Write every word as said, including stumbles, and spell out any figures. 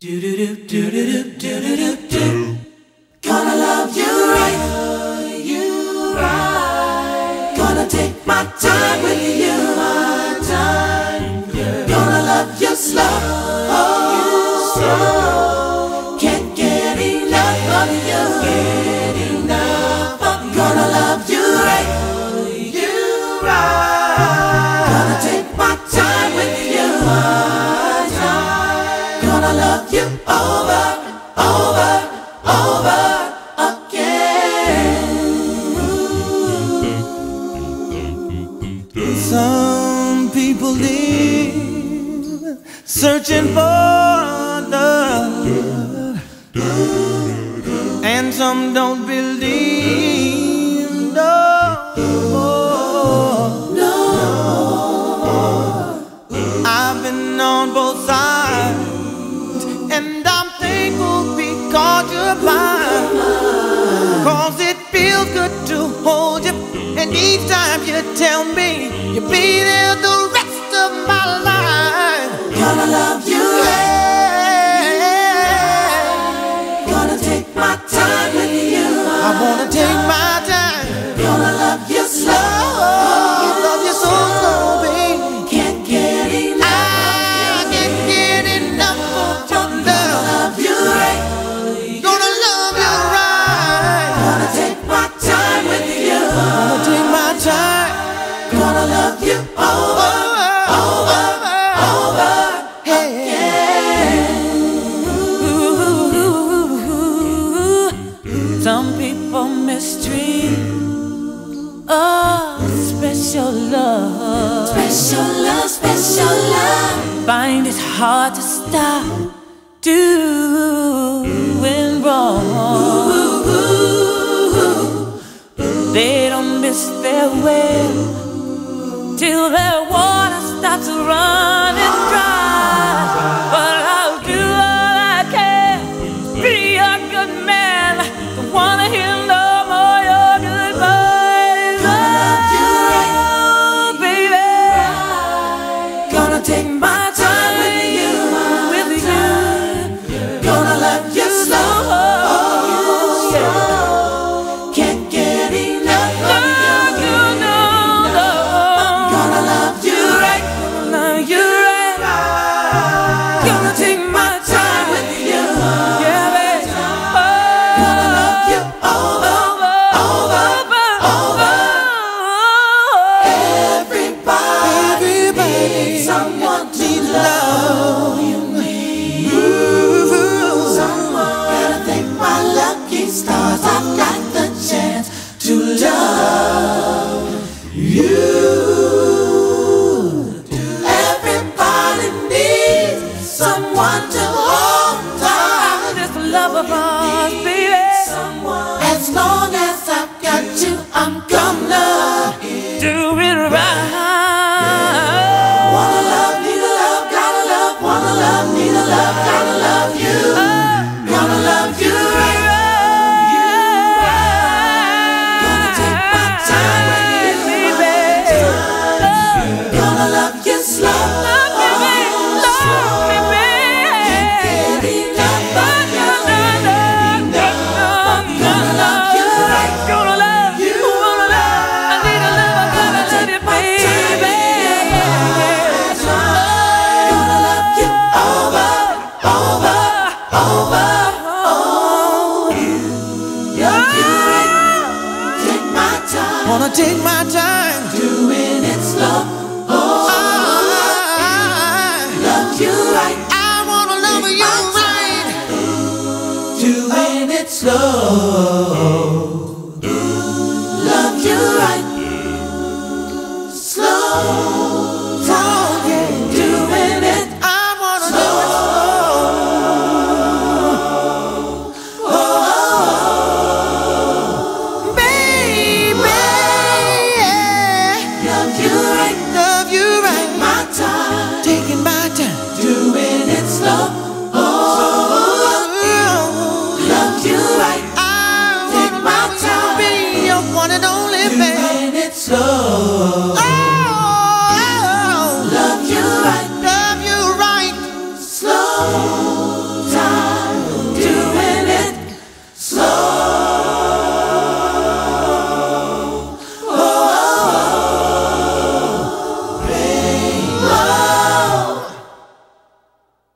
Do do do do do do do do do. Gonna love you right, you right. Gonna take my time with you, my time. Gonna love you slow, oh, slow. Can't get enough of you, get enough of you. Gonna love you right, you right. Gonna take my time with you, my time. Gonna love you over, over, over again. Some people live searching for love, and some don't believe, no, no. I've been on both sides, and I'm thankful because you're mine. Cause it feels good to hold you, and each time you tell me you'll be there the rest of my life. Gonna love you right. Gonna take my time with you. I wanna take my time. Gonna love you slow. Love you so slow, baby. Can't get enough. I can't get enough of your love. Gonna love you right. Gonna love you right. Gonna take my time with you. Gonna take my time. Gonna love you over, over, over again. Some people mistreat oh, special love, special love, special love. Find it hard to stop doing wrong. They don't miss their way till their water stops running dry. But I'll do all I can. Be a good man. Don't wanna hear no more your goodbyes. Gonna love you right, baby. Gonna take my time with you, with you. Gonna love you slow. Can't get enough of you. Gonna love you right, love you right. Gonna take my time with you, yeah, baby. Gonna love you over, over, over. Everybody, everybody needs someone to love. You need someone. Gotta thank my lucky stars. I've got the chance to love you. Everybody needs someone to hold tight. This love of ours, baby. As long as I've got you, I'm gonna do it right. Wanna love, need a love, gotta love. Wanna love, need a love, gotta love you. Gonna love you right. Gonna take my time with you, baby. Gonna love you slow. Love me, baby. Love me, baby. Can't get enough of you. Gonna love you right. Gonna love you. Gonna love. I need a love. I gotta love you, baby. Gonna love you over, over, over. Love you right. Take my time. Wanna take my time. Doing it slow. Oh, love you right. I wanna love you right. Doing it slow. Love you right. Slow. Slow, yeah. Doing it. I wanna do it slow. Oh, baby, yeah. Love you right. Love you right. My time. Taking my time. Doing it slow. Oh, love you right. I take my time. Be your one and only baby. Doing it slow. Oh, love you right. Love you right. Slow. time.